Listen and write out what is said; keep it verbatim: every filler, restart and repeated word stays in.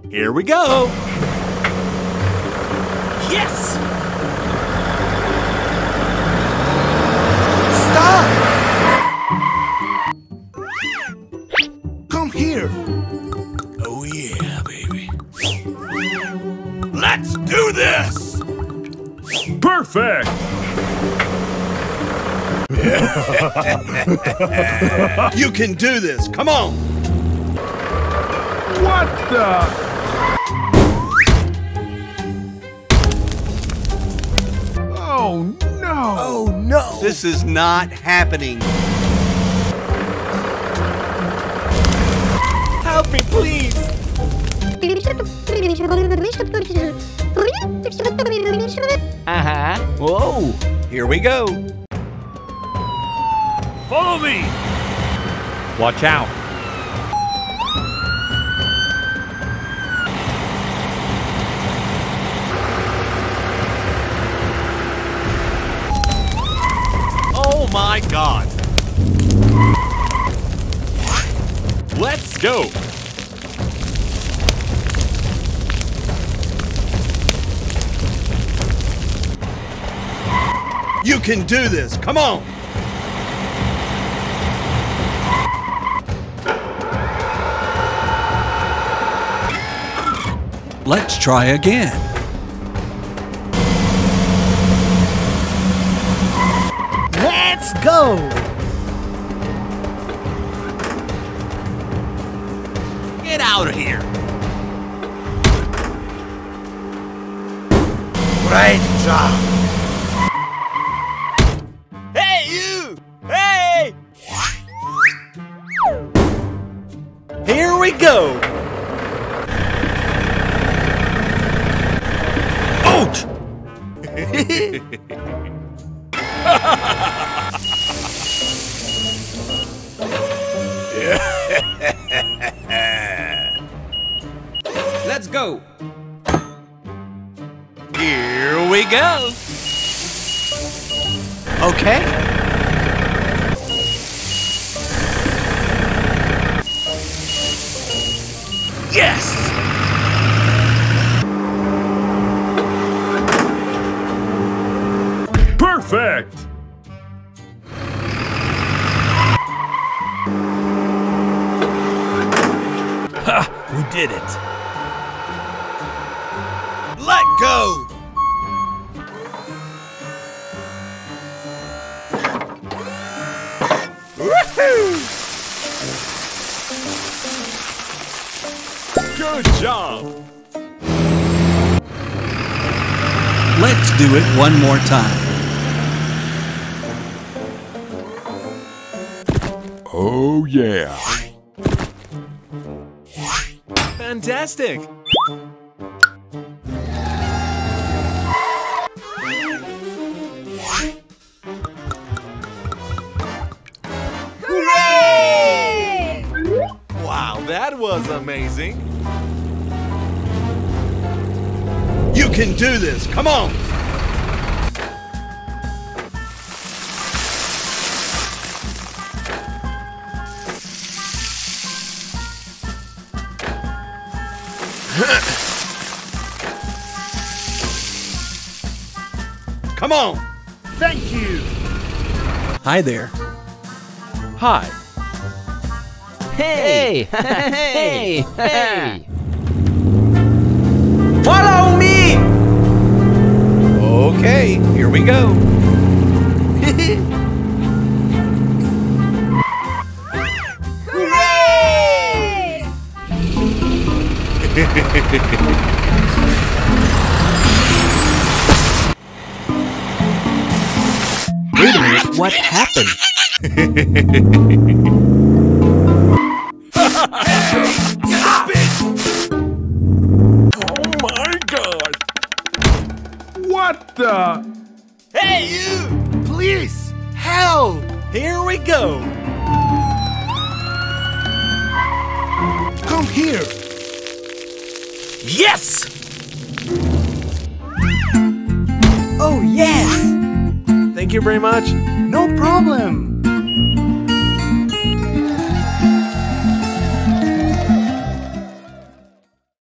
Here we go. Yes! Stop! Come here. Oh yeah, baby. Let's do this! Perfect! You can do this, come on! What the? Oh no! Oh no! This is not happening. Help me, please! Uh-huh. Whoa! Here we go. Follow me! Watch out! Oh my God! Let's go! You can do this, come on! Let's try again. Let's go! Get out of here! Great job! Hey, you! Hey! Here we go! Ouch! Let's go! Here we go! Okay. Yes! Perfect! Ha! We did it! Let go! Woohoo! Good job! Let's do it one more time. Oh yeah! Fantastic! Hooray! Wow, that was amazing! You can do this! Come on! Come on! Thank you! Hi there. Hi! Hey! Hey! Hey! Follow me! Okay, here we go. Hooray! Wait a minute, what happened? Stop it! Oh my god! What the? Hey, you! Please, help! Here we go. Come here! Yes! Oh yes! Thank you very much. No problem!